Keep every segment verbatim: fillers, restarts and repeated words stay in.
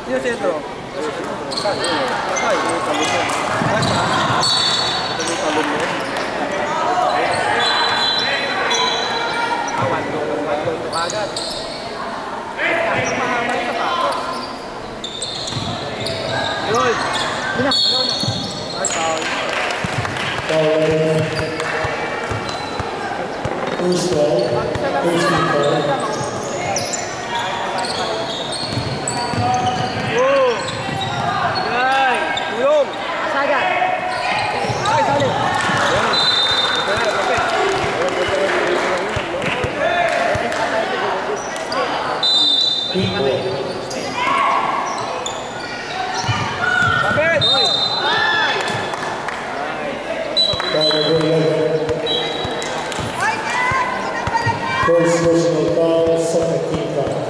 Sino sentro? Sakay. Sakay. Talon mo. Talon mo. Awan ko. Awan ko ito agad. Ang mahamay sa patos. Yun. Yun na. Ano na? Ay, foul. Foul. First ball. First ball. First personal foul, second team foul.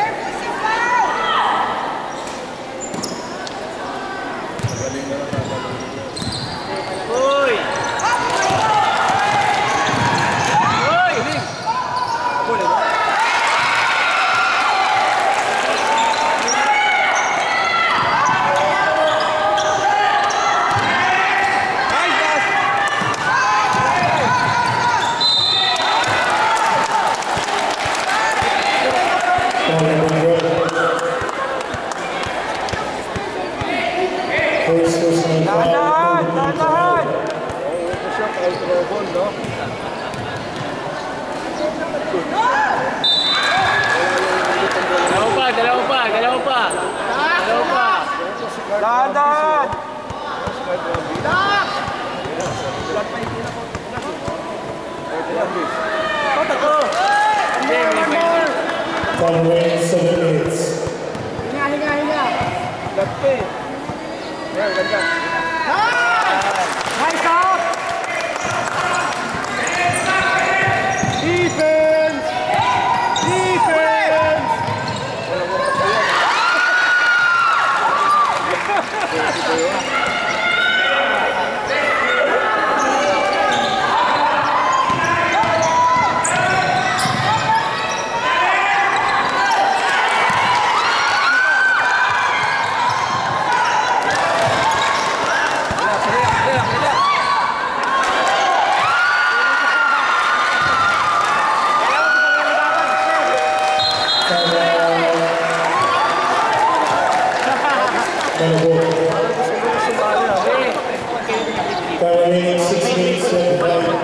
First personal foul. Dahan! Dahan! Ito siya kahit robon, no? Dalawa pa, dalawa pa, dalawa pa. Dalawa pa. Dahan! Dahan! Foul range seven minutes. Hinga, hinga, hinga! Lati! Yan, ganda. Nice out! Defense! Defense! Remaining six minutes left.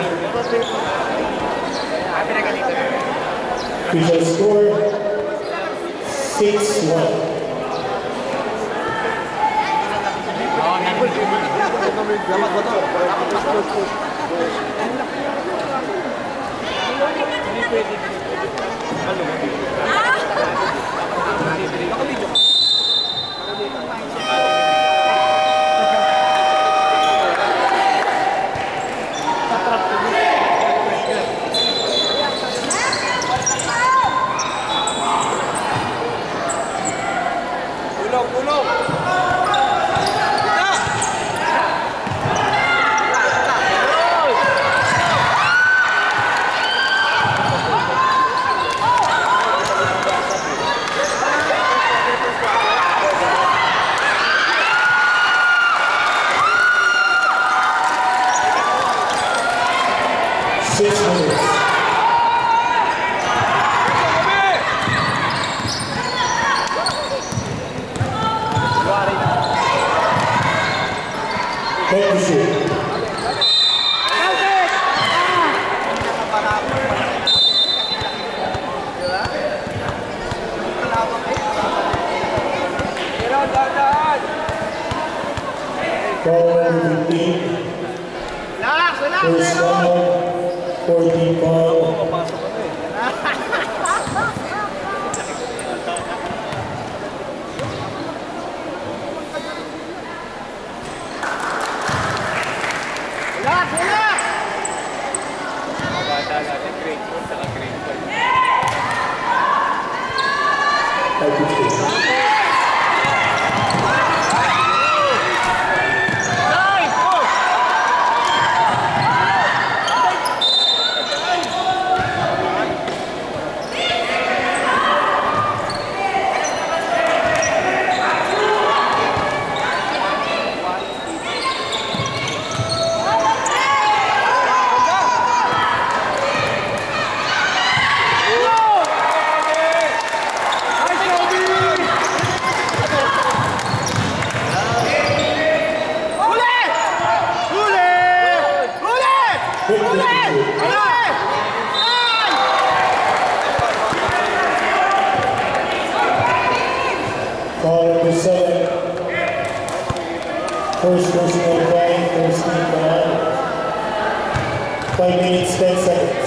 Official score six one. Six minutes. Take the shoot. Foul number fifteen. First foul, fourteen foul. Relax, relax! Bata natin, grade four, saka grade five. Five fifteen. number seven. First personal foul, first team foul. Five minutes, ten seconds.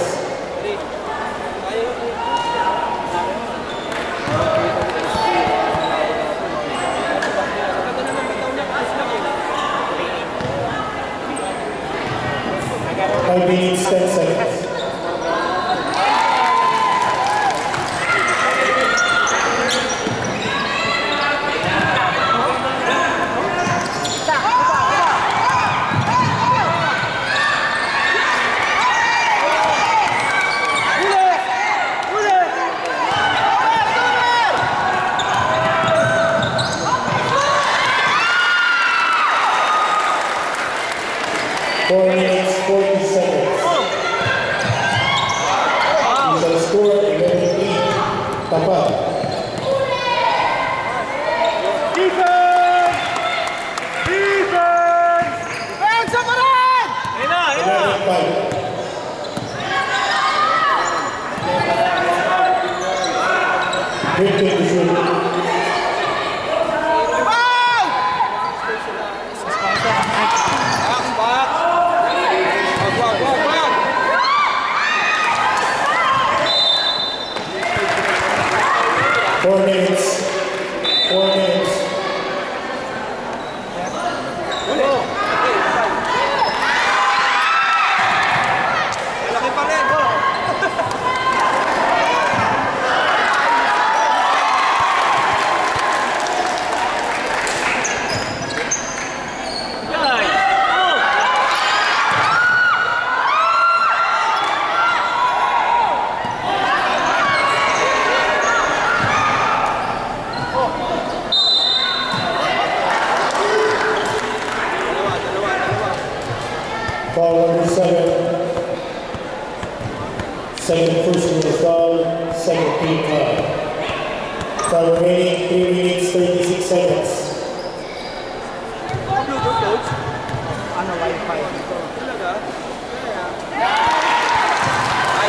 Five minutes, ten seconds. Four minutes, forty seconds. You shall score eleven eight. Tapat. Defense! Defense! Defense! Samaran! Ayun na, ayun na. eleven five. Fifteen to shoot. Four minutes. Four minutes. Laki pa rin, go! Guys, Foul number seven. Second personal foul, second team foul. Time remaining three minutes, thirty-six seconds. Ano, wifi? Talaga? Ay,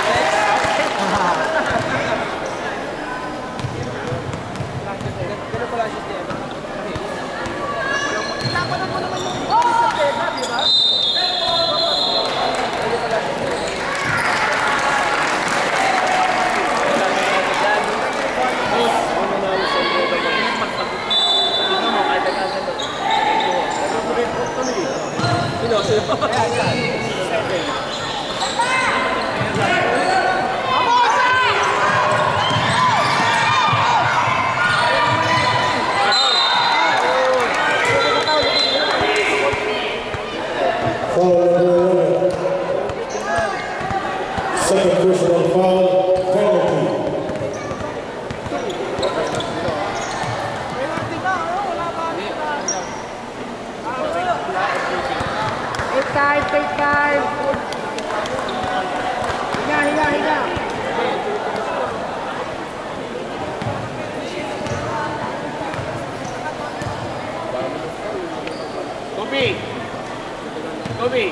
Pero pala siya siya. Dapat mo naman yung sa tela, di ba? Sino? Sino? Foul number eleven. Second personal foul, penalty. Take time, take time. Higa, higa, higa. Kobe. Kobe.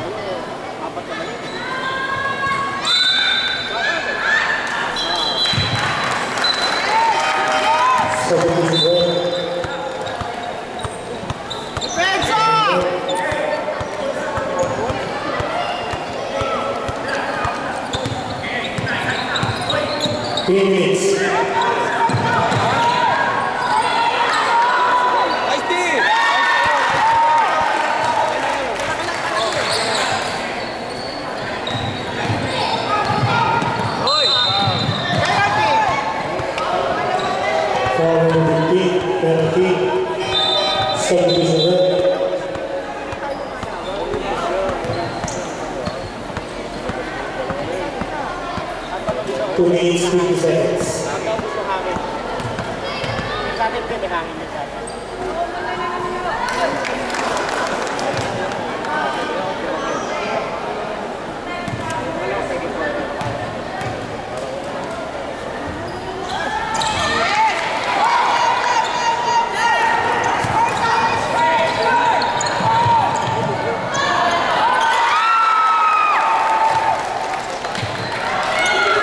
Second team foul. Three minutes. Nice team! Foul number fifteen, penalty. Second personal foul. Two minutes, fifty seconds.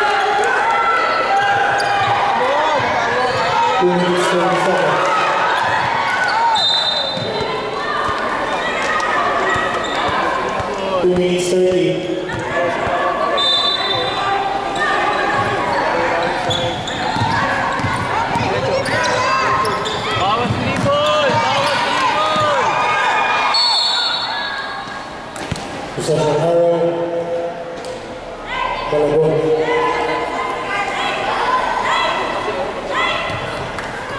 Two minutes, twenty seconds.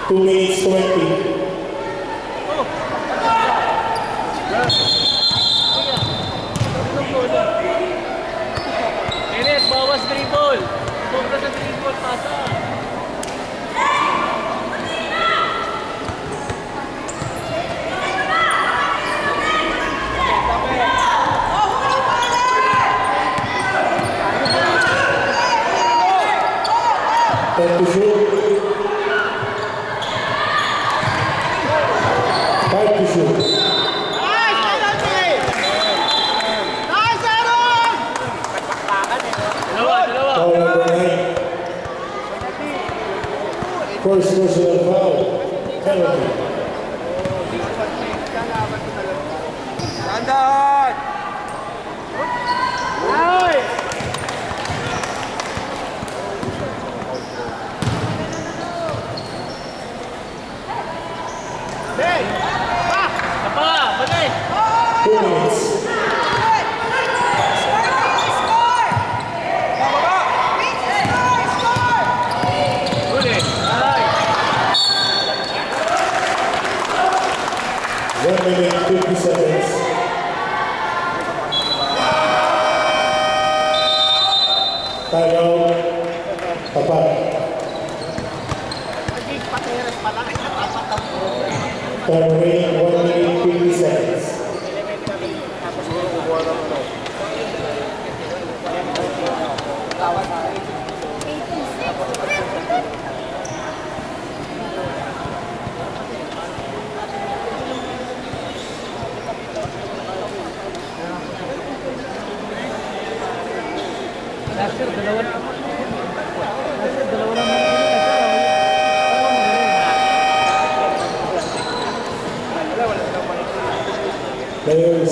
two minutes twenty. Enes, bawas dribble. Sobra sa dribble, pasa. Time to shoot. Five to shoot. Dalawa, dalawa. Foul number nine. First personal foul. Penalty. Tandaan! Apa, balik. Two minutes. Boleh. Ay. One minute fifty seconds. Timeout. Tapat. Time remaining one minute fifty seconds. Nasir, dalawa na. Nasir, dalawa na. Players.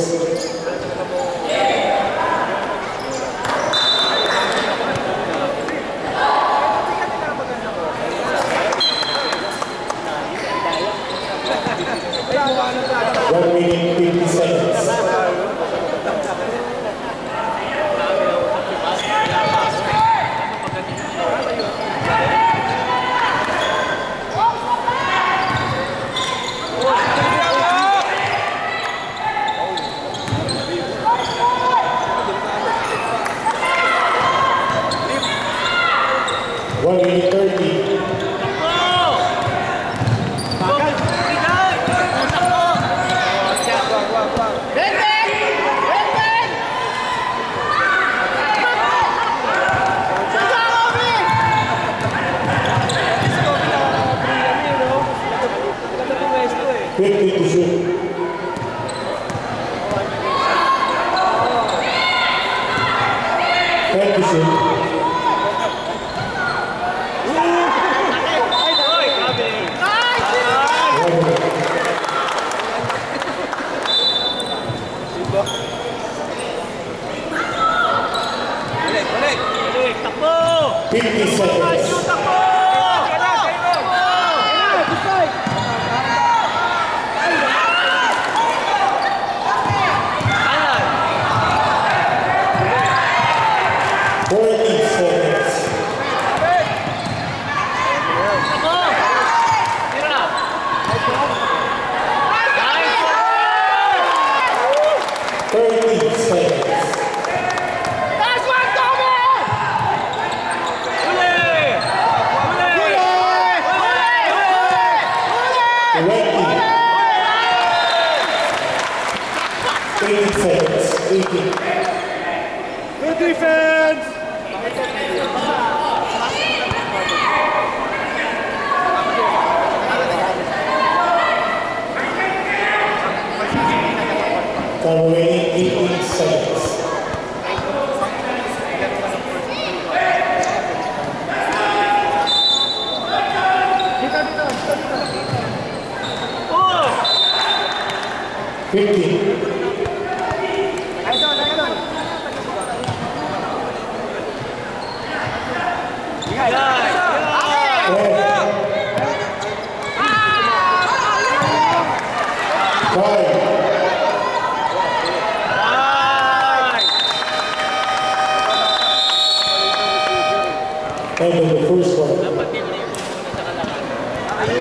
One minute fifty seconds. One minute thirty. Fifty to shoot. Ten to shoot. One minute. Balik, balik! Balik, takbo! Fifty seconds. Takbo! Forty seconds. Takbo! Tira na. Thirty seconds. Uli! Uli! Twenty. Eighty seconds. Eighty. Good defense! Time remaining eighteen seconds. Oh! Fifty.